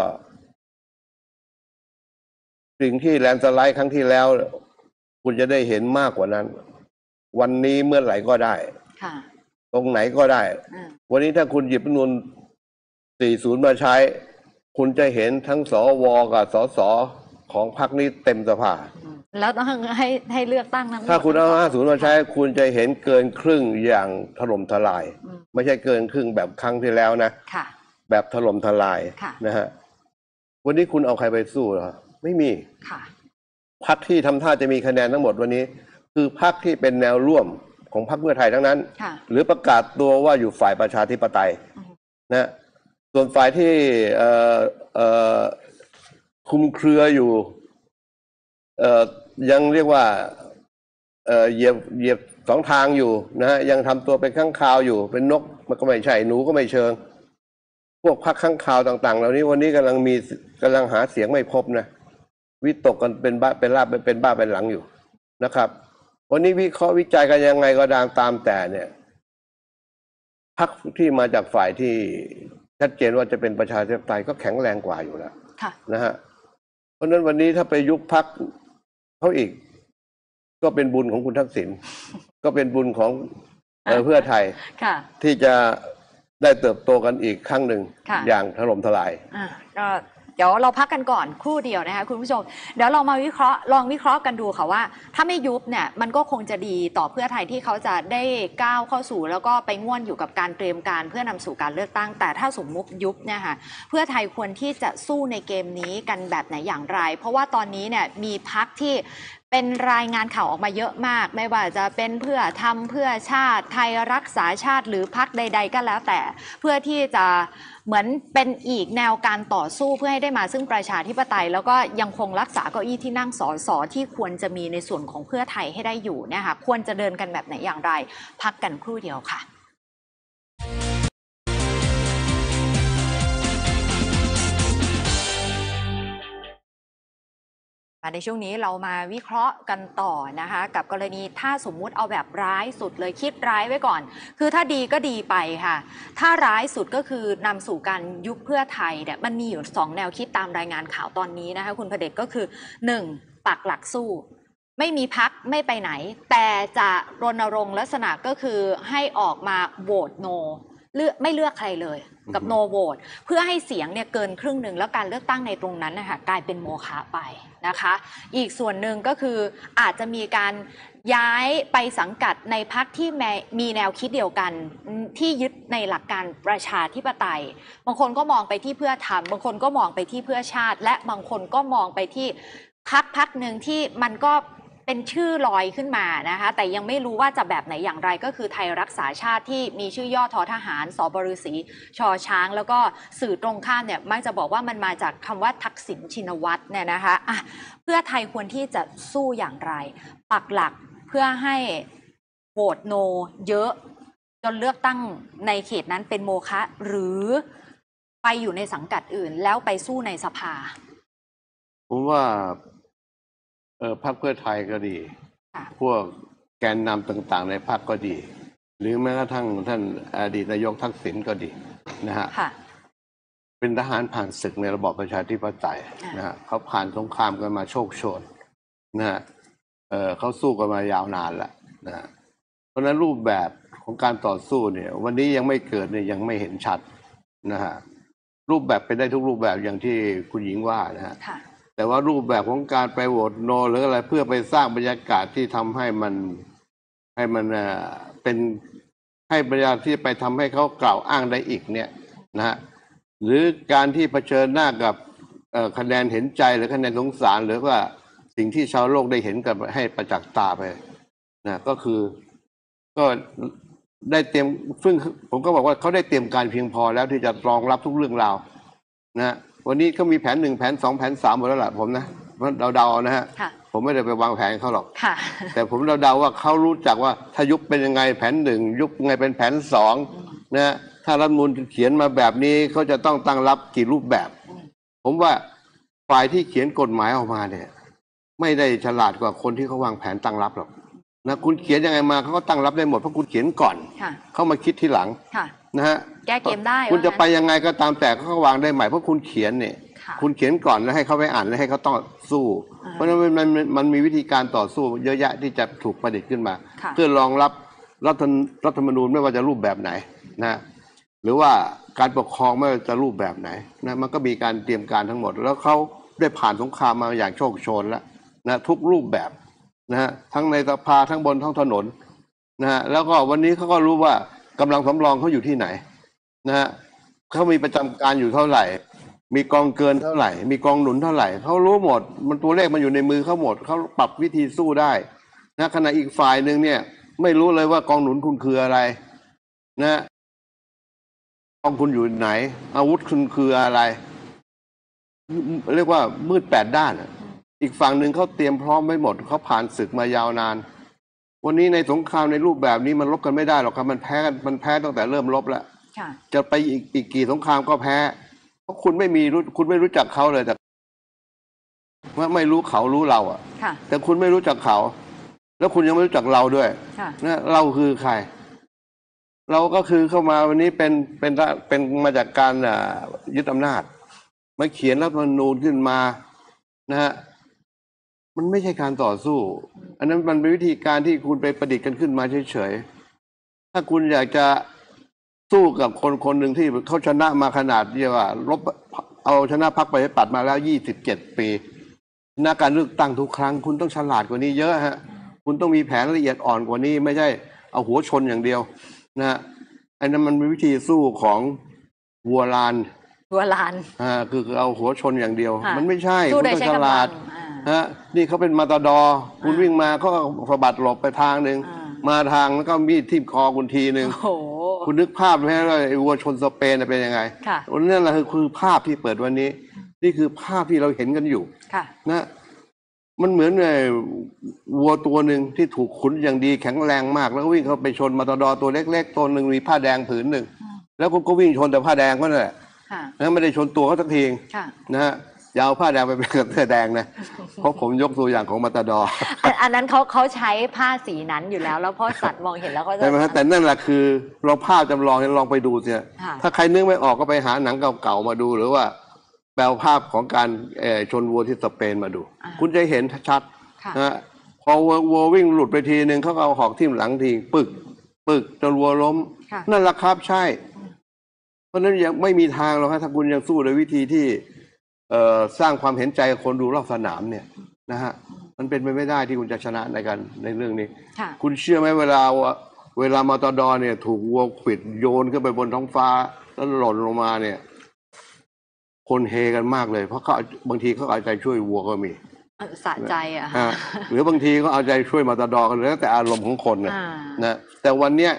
สิ่งที่แลนด์สไลด์ครั้งที่แล้วคุณจะได้เห็นมากกว่านั้นวันนี้เมื่อไหร่ก็ได้ตรงไหนก็ได้วันนี้ถ้าคุณหยิบรัฐธรรมนูญสี่สิบมาใช้คุณจะเห็นทั้งสวกับสสของพรรคนี้เต็มสภาแล้วต้องให้ให้เลือกตั้งนะถ้าคุณเอาห้าสิบมาใช้คุณจะเห็นเกินครึ่งอย่างถล่มทลายไม่ใช่เกินครึ่งแบบครั้งที่แล้วนะแบบถล่มทลายนะฮะวันนี้คุณเอาใครไปสู้เหรอไม่มีพรรคที่ทำท่าจะมีคะแนนทั้งหมดวันนี้คือพรรคที่เป็นแนวร่วมของพรรคเพื่อไทยทั้งนั้นหรือประกาศตัวว่าอยู่ฝ่ายประชาธิปไตยนะส่วนฝ่ายที่เอ่อเอ่อคุมเครืออยู่เอ่อยังเรียกว่าเอ่อเหยียบเหยียบสองทางอยู่นะฮะยังทำตัวเป็นข้างคาวอยู่เป็นนกมันก็ไม่ใช่หนูก็ไม่เชิงพวกพรรคข้างคาวต่างๆเหล่านี้วันนี้กำลังมีกำลังหาเสียงไม่พบนะวิตกกันเป็นบ้าเป็นลาบเป็นบ้าเป็นหลังอยู่นะครับวันนี้วิเคราะห์วิจัยกันยังไงก็ตามตามแต่เนี่ยพรรคที่มาจากฝ่ายที่ชัดเจนว่าจะเป็นประชาธิปไตยก็แข็งแรงกว่าอยู่แล้วนะฮะเพราะฉะนั้นวันนี้ถ้าไปยุบพรรคเขาอีกก็เป็นบุญของคุณทักษิณก็เป็นบุญของเออเพื่อไทยค่ะที่จะได้เติบโตกันอีกครั้งหนึ่งค่ะอย่างถล่มทลายอ่ะก็เดี๋ยวเราพักกันก่อนครู่เดียวนะคะคุณผู้ชมเดี๋ยวเรามาวิเคราะห์ลองวิเคราะห์กันดูค่ะว่าถ้าไม่ยุบเนี่ยมันก็คงจะดีต่อเพื่อไทยที่เขาจะได้ก้าวเข้าสู่แล้วก็ไปง่วนอยู่กับการเตรียมการเพื่อนำสู่การเลือกตั้งแต่ถ้าสมมุติยุบเนี่ยค่ะเพื่อไทยควรที่จะสู้ในเกมนี้กันแบบไหนอย่างไร เพราะว่าตอนนี้เนี่ยมีพรรคที่เป็นรายงานข่าวออกมาเยอะมากไม่ว่าจะเป็นเพื่อทำเพื่อชาติไทยรักษาชาติหรือพรรคใด ๆ ก็แล้วแต่เพื่อที่จะเหมือนเป็นอีกแนวการต่อสู้เพื่อให้ได้มาซึ่งประชาธิปไตยแล้วก็ยังคงรักษาเก้าอี้ที่นั่งสสที่ควรจะมีในส่วนของเพื่อไทยให้ได้อยู่นะคะควรจะเดินกันแบบไหนอย่างไรพักกันครู่เดียวค่ะในช่วงนี้เรามาวิเคราะห์กันต่อนะคะกับกรณีถ้าสมมุติเอาแบบร้ายสุดเลยคิดร้ายไว้ก่อนคือถ้าดีก็ดีไปค่ะถ้าร้ายสุดก็คือนำสู่การยุบเพื่อไทยเนี่ยมันมีอยู่สองแนวคิดตามรายงานข่าวตอนนี้นะคะคุณพเดชก็คือหนึ่งปักหลักสู้ไม่มีพักไม่ไปไหนแต่จะรณรงค์ลักษณะก็คือให้ออกมาโหวตโนเลือกไม่เลือกใครเลยกับโนโหวตเพื่อให้เสียงเนี่ยเกินครึ่งหนึ่งแล้วการเลือกตั้งในตรงนั้นนะคะกลายเป็นโมฆะไปนะคะอีกส่วนหนึ่งก็คืออาจจะมีการย้ายไปสังกัดในพรรคที่มีแนวคิดเดียวกันที่ยึดในหลักการประชาธิปไตยบางคนก็มองไปที่เพื่อธรรมบางคนก็มองไปที่เพื่อชาติและบางคนก็มองไปที่พรรคพรรคหนึ่งที่มันก็เป็นชื่อลอยขึ้นมานะคะแต่ยังไม่รู้ว่าจะแบบไหนอย่างไรก็คือไทยรักษาชาติที่มีชื่อย่อทอทหารสบฤษีชอช้างแล้วก็สื่อตรงข้ามเนี่ยมักจะบอกว่ามันมาจากคำว่าทักษิณชินวัตรเนี่ยนะคะอ่ะเพื่อไทยควรที่จะสู้อย่างไรปักหลักเพื่อให้โหวตโนเยอะจนเลือกตั้งในเขตนั้นเป็นโมฆะหรือไปอยู่ในสังกัดอื่นแล้วไปสู้ในสภาผมว่าเออพรรคเพื่อไทยก็ดีพวกแกนนำต่างๆในพรรคก็ดีหรือแม้กระทั่งท่านอดีตนายกทักษิณก็ดีนะฮะเป็นทหารผ่านศึกในระบอบประชาธิปไตยนะฮะเขาผ่านสงครามกันมาโชคโชนนะฮะเออเขาสู้กันมายาวนานแล้วนะฮะเพราะฉะนั้นรูปแบบของการต่อสู้เนี่ยวันนี้ยังไม่เกิดเนี่ยยังไม่เห็นชัดนะฮะรูปแบบเป็นได้ทุกรูปแบบอย่างที่คุณหญิงว่านะฮะแต่ว่ารูปแบบของการไปโหวตโนหรืออะไรเพื่อไปสร้างบรรยากาศที่ทำให้มันให้มันเป็นให้บรรยากาศที่ไปทำให้เขากล่าวอ้างได้อีกเนี่ยนะฮะหรือการที่เผชิญหน้ากับคะแนนเห็นใจหรือคะแนนสงสารหรือว่าสิ่งที่ชาวโลกได้เห็นกันให้ประจักษ์ตาไปนะก็คือก็ได้เตรียมซึ่งผมก็บอกว่าเขาได้เตรียมการเพียงพอแล้วที่จะรองรับทุกเรื่องราวนะวันนี้เขามีแผนหนึ่งแผนสองแผนสามหมดแล้วล่ะผมนะเราเดาๆนะฮะผมไม่ได้ไปวางแผนเขาหรอกแต่ผมเราเดาว่าเขารู้จักว่าถ้ายุบเป็นยังไงแผนหนึ่งยุบไงเป็นแผนสองนะถ้ารัฐธรรมนูญเขียนมาแบบนี้เขาจะต้องตั้งรับกี่รูปแบบผมว่าฝ่ายที่เขียนกฎหมายออกมาเนี่ยไม่ได้ฉลาดกว่าคนที่เขาวางแผนตั้งรับหรอกนะคุณเขียนยังไงมาเขาก็ตั้งรับได้หมดเพราะคุณเขียนก่อนเขามาคิดทีหลังนะฮะแก้เกมได้คุณจะไปยังไงก็ตามแต่เขาวางได้ใหม่เพราะคุณเขียนเนี่ยคุณเขียนก่อนแล้วให้เขาไปอ่านแล้วให้เขาต้องสู้เพราะฉะนั้นมันมันมีวิธีการต่อสู้เยอะแยะที่จะถูกประดิษฐ์ขึ้นมาเพื่อรองรับรัฐรัฐธรรมนูญไม่ว่าจะรูปแบบไหนนะหรือว่าการปกครองไม่ว่าจะรูปแบบไหนนะมันก็มีการเตรียมการทั้งหมดแล้วเขาได้ผ่านสงครามมาอย่างโชคโชนแล้วนะทุกรูปแบบนะฮะทั้งในสภาทั้งบนท้องถนนนะฮะแล้วก็วันนี้เขาก็รู้ว่ากำลังสำรองเขาอยู่ที่ไหนนะฮะเขามีประจำการอยู่เท่าไหร่มีกองเกินเท่าไหร่มีกองหนุนเท่าไหร่เขารู้หมดมันตัวเลขมันอยู่ในมือเขาหมดเขาปรับวิธีสู้ได้นะขณะอีกฝ่ายหนึ่งเนี่ยไม่รู้เลยว่ากองหนุนคุณคืออะไรนะกองคุณอยู่ไหนอาวุธคุณคืออะไรเรียกว่ามืดแปดด้านอีกฝั่งหนึ่งเขาเตรียมพร้อมไว้หมดเขาผ่านศึกมายาวนานวันนี้ในสงครามในรูปแบบนี้มันลบกันไม่ได้หรอกครับมันแพ้มันแพ้ตั้งแต่เริ่มลบแล้วจะไปอีกอีกกี่สงครามก็แพ้เพราะคุณไม่มีรู้คุณไม่รู้จักเขาเลยแต่ว่าไม่รู้เขารู้เราอ่ะแต่คุณไม่รู้จักเขาแล้วคุณยังไม่รู้จักเราด้วยนะเราคือใครเราก็คือเข้ามาวันนี้เป็นเป็นเป็นมาจากการยึดอำนาจมาเขียนรัฐธรรมนูญขึ้นมานะฮะมันไม่ใช่การต่อสู้อันนั้นมันเป็นวิธีการที่คุณไปประดิษฐ์กันขึ้นมาเฉยๆถ้าคุณอยากจะสู้กับคนคนหนึ่งที่เขาชนะมาขนาดที่ว่าลบเอาชนะพรรคประชาธิปัตย์มาแล้วยี่สิบเจ็ดปีชนะการเลือกตั้งทุกครั้งคุณต้องฉลาดกว่านี้เยอะฮะคุณต้องมีแผนละเอียดอ่อนกว่านี้ไม่ใช่เอาหัวชนอย่างเดียวนะฮะอันนั้นมันเป็นวิธีสู้ของวัวลานวัวลานอ่าคือเอาหัวชนอย่างเดียวมันไม่ใช่คุณต้องฉลาดฮะนี่เขาเป็นมาตาดอคุณวิ่งมาเขาสะบัดหลบไปทางหนึ่งมาทางแล้วก็มีดทิ่มคอคุณทีหนึ่งคุณนึกภาพไหมว่าไอ้วัวชนสเปนเป็นยังไงนั่นแหละคือภาพที่เปิดวันนี้นี่คือภาพที่เราเห็นกันอยู่นะมันเหมือนไอ้วัวตัวหนึ่งที่ถูกขุนอย่างดีแข็งแรงมากแล้ววิ่งเข้าไปชนมาตาดอตัวเล็กๆตัวหนึ่งมีผ้าแดงผืนหนึ่งแล้วคุณก็วิ่งชนแต่ผ้าแดงก็นั่นแหละแล้วไม่ได้ชนตัวเขาสักทีนะฮะยาวผ้าแดงไปเป็นเสื้อแดงนะเพราะผมยกตัวอย่างของมาตาดออันนั้นเขาเขาใช้ผ้าสีนั้นอยู่แล้วแล้วพอสัตว์มองเห็นแล้วก็จะใช่ไหมฮะแต่นั่นแหละคือเราภาพจำลองลองไปดูสิถ้าใครนึกไม่ออกก็ไปหาหนังเก่าๆมาดูหรือว่าแปลภาพของการชนวัวที่สเปนมาดูคุณจะเห็นชัดนะพอวัววิ่งหลุดไปทีหนึ่งเขาเอาหอกทิ่มหลังทีปึกปึกจนวัวล้มนั่นแหละครับใช่เพราะนั้นยังไม่มีทางหรอกครับถ้าคุณยังสู้โดยวิธีที่สร้างความเห็นใจคนดูรอบสนามเนี่ยนะฮะมันเป็นไปไม่ได้ที่คุณจะชนะในการในเรื่องนี้คุณเชื่อไหมเวลาเวลามาตอดอเนี่ยถูกวัวขวิดโยนขึ้นไปบนท้องฟ้าแล้วหล่นลงมาเนี่ยคนเฮกันมากเลยเพราะเขาบางทีเขาเอาใจช่วยวัวก็มีสะใจอ่ะหรือบางทีก็เอาใจช่วยมาตอดอกันแล้วแต่อารมณ์ของคนนะนะแต่วันเนี้ย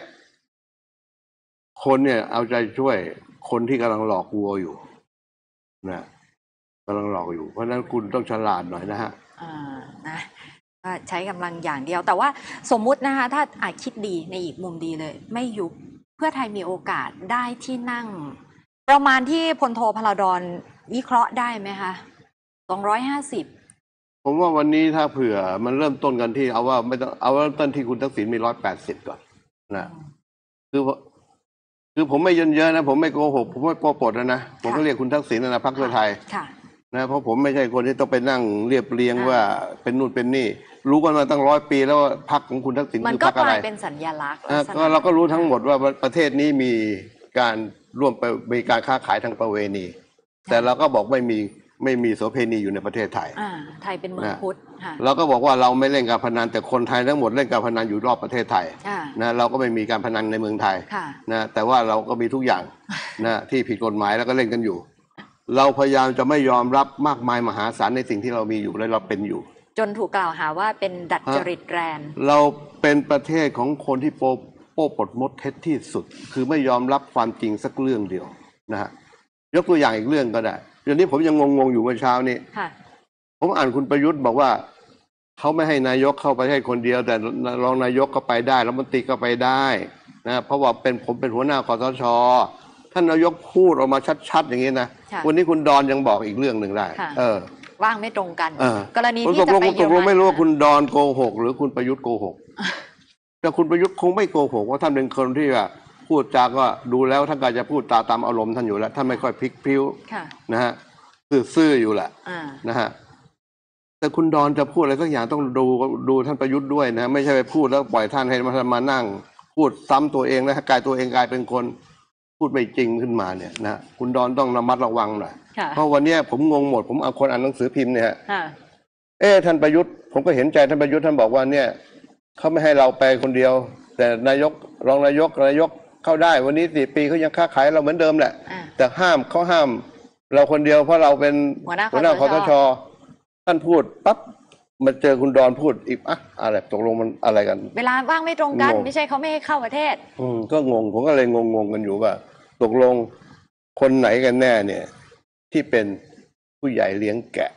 คนเนี่ยเอาใจช่วยคนที่กำลังหลอกวัวอยู่นะกำลังหลอกอยู่เพราะนั้นคุณต้องฉลาดหน่อยนะฮะอ่านะใช้กำลังอย่างเดียวแต่ว่าสมมุตินะคะถ้าอาจคิดดีในอีกมุมดีเลยไม่ยุบเพื่อไทยมีโอกาสได้ที่นั่งประมาณที่พลโทพลดรวิเคราะห์ได้ไหมคะสองร้อยห้าสิบผมว่าวันนี้ถ้าเผื่อมันเริ่มต้นกันที่เอาว่าไม่ต้องเอาเริ่มต้นที่คุณทักษิณมีร้อยแปดสิบก่อนนะคือคือผมไม่เยินเยอะนะผมไม่โกหกผมไม่โกปดนะนะผมก็เรียกคุณทักษิณนะพรรคเพื่อไทยนะเพราะผมไม่ใช่คนที่ต้องไปนั่งเรียบเรียงว่าเป็นนู่นเป็นนี่รู้กันมาตั้งร้อยปีแล้วว่าพรรคของคุณทักษิณคือพรรคอะไรมันก็กลายเป็นสัญลักษณ์ก็เราก็รู้ทั้งหมดว่าประเทศนี้มีการร่วมมีการค้าขายทางประเวณีแต่เราก็บอกไม่มีไม่มีโสเภณีอยู่ในประเทศไทยไทยเป็นเมืองพุทธเราก็บอกว่าเราไม่เล่นการพนันแต่คนไทยทั้งหมดเล่นการพนันอยู่รอบประเทศไทยนะเราก็ไม่มีการพนันในเมืองไทยนะแต่ว่าเราก็มีทุกอย่างนะที่ผิดกฎหมายแล้วก็เล่นกันอยู่เราพยายามจะไม่ยอมรับมากมายมหาศาลในสิ่งที่เรามีอยู่และเราเป็นอยู่จนถูกกล่าวหาว่าเป็นดัดจริตแรนเราเป็นประเทศของคนที่โปโป้ปดมดเท็จที่สุดคือไม่ยอมรับความจริงสักเรื่องเดียวนะฮะยกตัวอย่างอีกเรื่องก็ได้เดี๋ยวนี้ผมยังงงๆอยู่เมื่อเช้านี้ผมอ่านคุณประยุทธ์บอกว่าเขาไม่ให้นายกเข้าไปให้คนเดียวแต่รองนายกก็ไปได้รัฐมนตรีก็ไปได้นะเพราะว่าเป็นผมเป็นหัวหน้าคสช.ท่านนายกพูดออกมาชัดๆอย่างนี้นะวันนี้คุณดอนยังบอกอีกเรื่องหนึ่งได้เออว่างไม่ตรงกันกรณีที่จะไปเยอรมันไม่รู้ว่าคุณดอนโกหกหรือคุณประยุทธ์โกหกแต่คุณประยุทธ์คงไม่โกหกว่าท่านเป็นคนที่ว่าพูดจาก็ดูแล้วท่านก็จะพูดตาตามอารมณ์ท่านอยู่แล้วท่านไม่ค่อยพลิกพลิ้วนะฮะซื่อๆอยู่แหละนะฮะแต่คุณดอนจะพูดอะไรสักอย่างต้องดูดูท่านประยุทธ์ด้วยนะไม่ใช่ไปพูดแล้วปล่อยท่านให้มามานั่งพูดซ้ำตัวเองแล้วกลายตัวเองกลายเป็นคนพูดไม่จริงขึ้นมาเนี่ยนะคุณดอนต้องระมัดระวังหน่อยเพราะวันนี้ผมงงหมดผมเอาคนอ่านหนังสือพิมพ์เนี่ยเอ๊ะท่านประยุทธ์ผมก็เห็นใจท่านประยุทธ์ท่านบอกว่าเนี่ยเขาไม่ให้เราไปคนเดียวแต่นายกรองนายกนายกเข้าได้วันนี้สี่ปีเขายังค้าขายเราเหมือนเดิมแหละแต่ห้ามเขาห้ามเราคนเดียวเพราะเราเป็นหัวหน้าคสช. ท่านพูดปั๊บมาเจอคุณดอนพูดอีกอะอะไรตกลงมันอะไรกันเวลาว่างไม่ตรงกันไม่ใช่เขาไม่ให้เข้าประเทศอืมก็งงผมก็เลยงงๆกันอยู่ว่าตกลงคนไหนกันแน่เนี่ยที่เป็นผู้ใหญ่เลี้ยงแกะ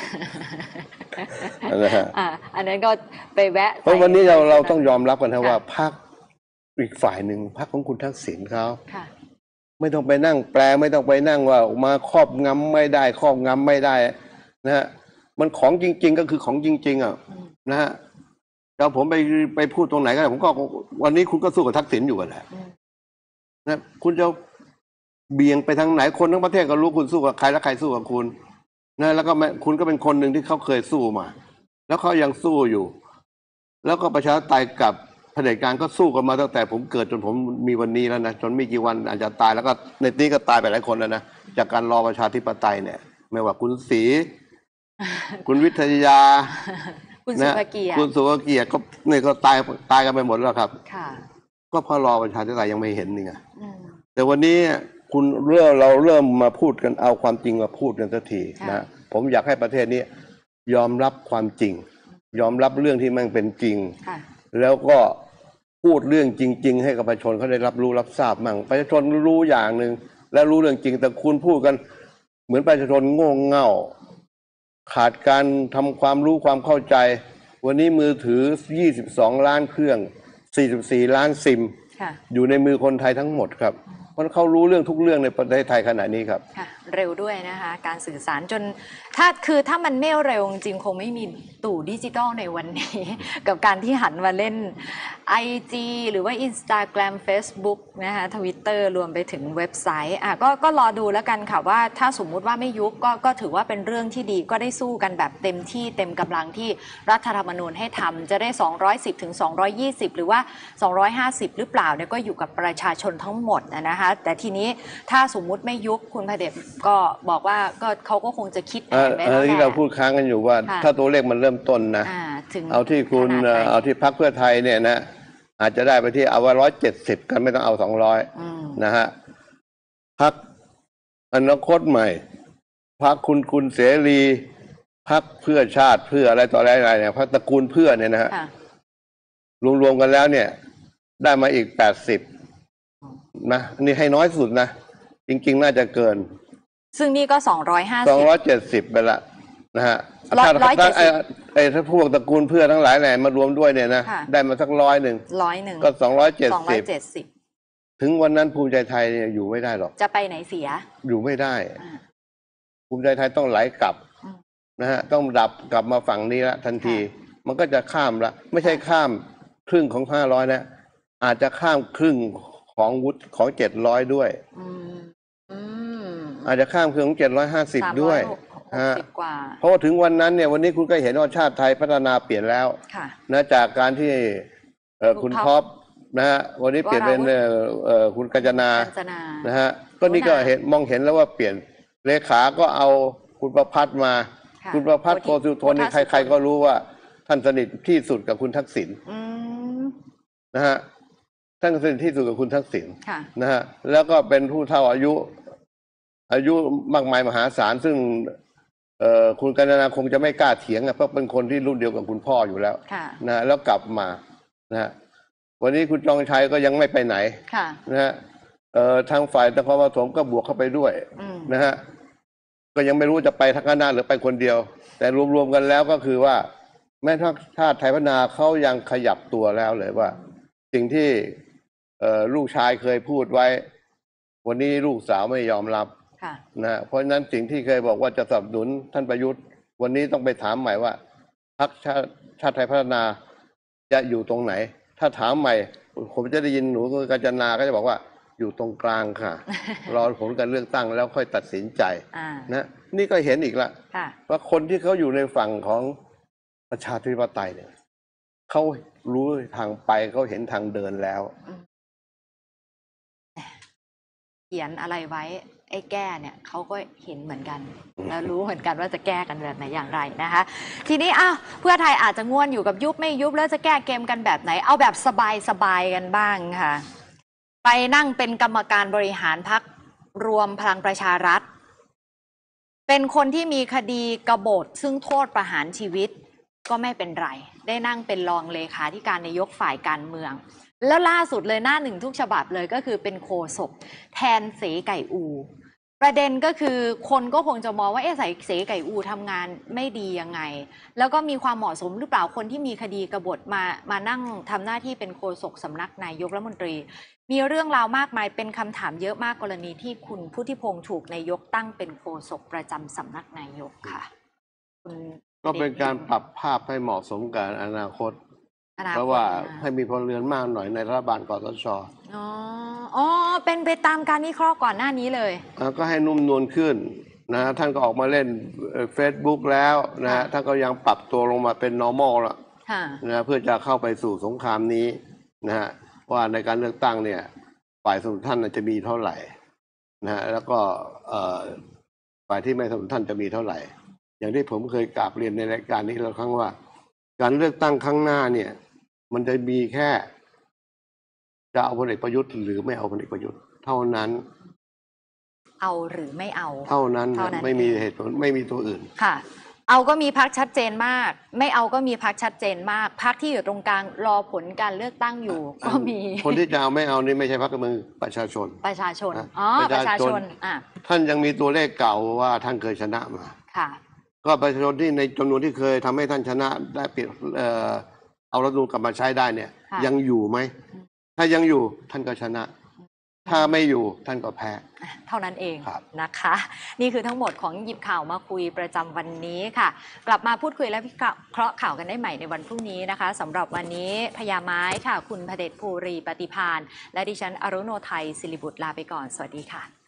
นะฮะอันนั้นก็ไปแวะเพราะวันนี้เราเราต้องยอมรับกันนะว่าพรรคอีกฝ่ายหนึ่งพรรคของคุณทักษิณเขาไม่ต้องไปนั่งแปลไม่ต้องไปนั่งว่ามาครอบงำไม่ได้ครอบงำไม่ได้นะฮะมันของจริงๆก็คือของจริงๆอ่ะนะฮะเราผมไปไปพูดตรงไหนก็ได้ผมก็วันนี้คุณก็สู้กับทักษิณอยู่กันแหละนะคุณจะเบี่ยงไปทางไหนคนทั้งประเทศก็รู้คุณสู้กับใครและใครสู้กับคุณนะแล้วก็คุณก็เป็นคนหนึ่งที่เขาเคยสู้มาแล้วเขายังสู้อยู่แล้วก็ประชาธิปไตยกับเผด็จการก็สู้กันมาตั้งแต่ผมเกิดจนผมมีวันนี้แล้วนะจนไม่กี่วันอาจจะตายแล้วก็ในนี้ก็ตายไปหลายคนแล้วนะจากการรอประชาธิปไตยเนี่ยไม่ว่าคุณศรี คุณวิทยาคุณสุภเกียรติคุณสุภเกียรติก็เนี่ยก็ตายตายกันไปหมดแล้วครับค่ะก็เพราะรอประชาธิปไตยยังไม่เห็นนี่ไงแต่วันนี้คุณเริ่มเราเริ่มมาพูดกันเอาความจริงมาพูดกันสักทีนะผมอยากให้ประเทศนี้ยอมรับความจริง ยอมรับเรื่องที่มันเป็นจริงแล้วก็พูดเรื่องจริง ๆ ให้กับประชาชนเขาได้รับรู้รับทราบมั่งประชาชนรู้อย่างหนึ่งและรู้เรื่องจริงแต่คุณพูดกันเหมือนประชาชนโง่เง่าขาดการทำความรู้ความเข้าใจวันนี้มือถือยี่สิบสองล้านเครื่องสี่สิบสี่ล้านซิมอยู่ในมือคนไทยทั้งหมดครับเพราะเขารู้เรื่องทุกเรื่องในประเทศไทยขณะนี้ครับเร็วด้วยนะคะการสื่อสารจนถ้าคือถ้ามันไม่เร็วจริงคงไม่มีตู่ดิจิทัลในวันนี้ กับการที่หันมาเล่น ไอ จี หรือว่า Instagram Facebook นะคะ Twitter รวมไปถึงเว็บไซต์อ่ะก็ก็รอดูแล้วกันค่ะว่าถ้าสมมุติว่าไม่ยุบก็ก็ถือว่าเป็นเรื่องที่ดีก็ได้สู้กันแบบเต็มที่เต็มกำลังที่รัฐธรรมนูญให้ทำจะได้สองร้อยสิบถึงสองร้อยยี่สิบหรือว่าสองร้อยห้าสิบหรือเปล่าเนี่ยก็อยู่กับประชาชนทั้งหมดนะคะแต่ทีนี้ถ้าสมมุติไม่ยุบคุณพเดชก็บอกว่าก็เขาก็คงจะคิดแผนไว้แล้วแหละที่เราพูดค้างกันอยู่ว่าถ้าตัวเลขมันเริ่มต้นนะเอาที่คุณเอาที่พรรคเพื่อไทยเนี่ยนะอาจจะได้ไปที่เอาว่าร้อยเจ็ดสิบกันไม่ต้องเอาสองร้อยนะฮะพรรคอนาคตใหม่พรรคคุณคุณเสรีพรรคเพื่อชาติเพื่ออะไรต่ออะไรอะไรเนี่ยพรรคตระกูลเพื่อเนี่ยนะฮะรวมๆกันแล้วเนี่ยได้มาอีกแปดสิบนะนี่ให้น้อยสุดนะจริงๆน่าจะเกินซึ่งนี่ก็สองร้อยห้าสิบสองร้อยเจ็ดสิบไปละนะฮะถ้าถ้าไอ้ถ้าพวกตระกูลเพื่อทั้งหลายแหล่มารวมด้วยเนี่ยนะได้มาสักร้อยหนึ่งร้อยหนึ่งก็สองร้อยเจ็ดสิบถึงวันนั้นภูมิใจไทยเนี่ยอยู่ไม่ได้หรอกจะไปไหนเสียอยู่ไม่ได้ภูมิใจไทยต้องไหลกลับนะฮะต้องดับกลับมาฝั่งนี้ละทันทีมันก็จะข้ามละไม่ใช่ข้ามครึ่งของห้าร้อยนะอาจจะข้ามครึ่งของวุฒิของเจ็ดร้อยด้วยอาจจะข้ามครึ่งของเจ็ดร้อยห้าสิบด้วยเพราะว่าถึงวันนั้นเนี่ยวันนี้คุณก็เห็นว่าชาติไทยพัฒนาเปลี่ยนแล้วนะจากการที่คุณท็อปนะฮะวันนี้เปลี่ยนเป็นคุณกัญจนานะฮะก็นี่ก็เห็นมองเห็นแล้วว่าเปลี่ยนเลขาก็เอาคุณประภัสมาคุณประภัสโกสุทนนี่ใครๆก็รู้ว่าท่านสนิทที่สุดกับคุณทักษิณนะฮะท่านสนิทที่สุดกับคุณทักษิณนะฮะแล้วก็เป็นผู้เฒ่าอายุอายุมากมายมหาศาลซึ่งคุณกัญจนาคงจะไม่กล้าเถียงเพราะเป็นคนที่รุ่นเดียวกับคุณพ่ออยู่แล้วนะแล้วกลับมานะฮะวันนี้คุณจองชัยก็ยังไม่ไปไหนนะฮะทางฝ่ายนครปฐมก็บวกเข้าไปด้วยนะฮะก็ยังไม่รู้จะไปทางคณะหรือไปคนเดียวแต่รวมๆกันแล้วก็คือว่าแม้ถ้าชาติไทยพัฒนาเขายังขยับตัวแล้วเลยว่าสิ่งที่ลูกชายเคยพูดไว้วันนี้ลูกสาวไม่ยอมรับนะเพราะฉะนั้นสิ่งที่เคยบอกว่าจะสนับสนุนท่านประยุทธ์วันนี้ต้องไปถามใหม่ว่าพรรคชาติชาติไทยพัฒนาจะอยู่ตรงไหนถ้าถามใหม่ผมจะได้ยินหนูกัญจนาก็จะบอกว่าอยู่ตรงกลางค่ะรอผลการเลือกตั้งแล้วค่อยตัดสินใจนะนี่ก็เห็นอีกละว่าคนที่เขาอยู่ในฝั่งของประชาธิปไตยเนี่ยเขารู้ทางไปเขาเห็นทางเดินแล้วเขียนอะไรไว้ไอ้แก้เนี่ยเขาก็เห็นเหมือนกันแล้วรู้เหมือนกันว่าจะแก้กันแบบไหนอย่างไรนะคะทีนี้อ้าวเพื่อไทยอาจจะง่วนอยู่กับยุบไม่ยุบแล้วจะแก้เกมกันแบบไหนเอาแบบสบายๆกันบ้างค่ะไปนั่งเป็นกรรมการบริหารพรรครวมพลังประชารัฐเป็นคนที่มีคดีกบฏซึ่งโทษประหารชีวิตก็ไม่เป็นไรได้นั่งเป็นรองเลขาธิการนายกฝ่ายการเมืองแล้วล่าสุดเลยหน้าหนึ่งทุกฉบับเลยก็คือเป็นโฆษกแทนเสไก่อูประเด็นก็คือคนก็คงจะมองว่าเอ๊ะเสไก่อูทำงานไม่ดียังไงแล้วก็มีความเหมาะสมหรือเปล่าคนที่มีคดีกบฏมามานั่งทำหน้าที่เป็นโฆษกสำนักนายกรัฐมนตรีมีเรื่องราวมากมายเป็นคำถามเยอะมากกรณีที่คุณพุทธิพงษ์ถูกนายกตั้งเป็นโฆษกประจำสำนักนายกค่ะก็เป็นการปรับภาพให้เหมาะสมกับอนาคตเพราะว่าให้มีพลเรือนมากหน่อยในรัฐบาลกสช. อ๋ออ๋อเป็นไปตามการวิเคราะห์ก่อนหน้านี้เลยก็ให้นุ่มนวลขึ้นนะท่านก็ออกมาเล่น Facebook แล้วนะฮะท่านก็ยังปรับตัวลงมาเป็น normal แล้วนะเพื่อจะเข้าไปสู่สงครามนี้นะฮะว่าในการเลือกตั้งเนี่ยฝ่ายสนับสนุนท่านจะมีเท่าไหร่นะฮะแล้วก็ฝ่ายที่ไม่สนับสนุนท่านจะมีเท่าไหร่อย่างที่ผมเคยกราบเรียนในรายการนี้แล้วครั้งว่าการเลือกตั้งครั้งหน้าเนี่ยมันจะมีแค่จะเอาพลเอกประยุทธ์หรือไม่เอาพลเอกประยุทธ์เท่านั้นเอาหรือไม่เอาเท่านั้นไม่มีเหตุผลไม่มีตัวอื่นค่ะเอาก็มีพรรคชัดเจนมากไม่เอาก็มีพรรคชัดเจนมากพรรคที่อยู่ตรงกลางรอผลการเลือกตั้งอยู่ก็มีคนที่จะเอาไม่เอานี่ไม่ใช่พรรคการเมืองประชาชนประชาชนอ๋อประชาชนอ่ะท่านยังมีตัวเลขเก่าว่าท่านเคยชนะมาค่ะก็ประชาชนที่ในจำนวนที่เคยทำให้ท่านชนะได้เปลี่ยนเอารัฐธรรมนูญกลับมาใช้ได้เนี่ยยังอยู่ไหมถ้ายังอยู่ท่านก็ชนะถ้าไม่อยู่ท่านก็แพ้เท่านั้นเองนะคะนี่คือทั้งหมดของหยิบข่าวมาคุยประจำวันนี้ค่ะกลับมาพูดคุยและวิเคราะห์ข่าวกันได้ใหม่ในวันพรุ่งนี้นะคะสำหรับวันนี้พญาไม้ค่ะคุณพเดชภูรีปฏิพานและดิฉันอรุโนไทยศิริบุตรลาไปก่อนสวัสดีค่ะ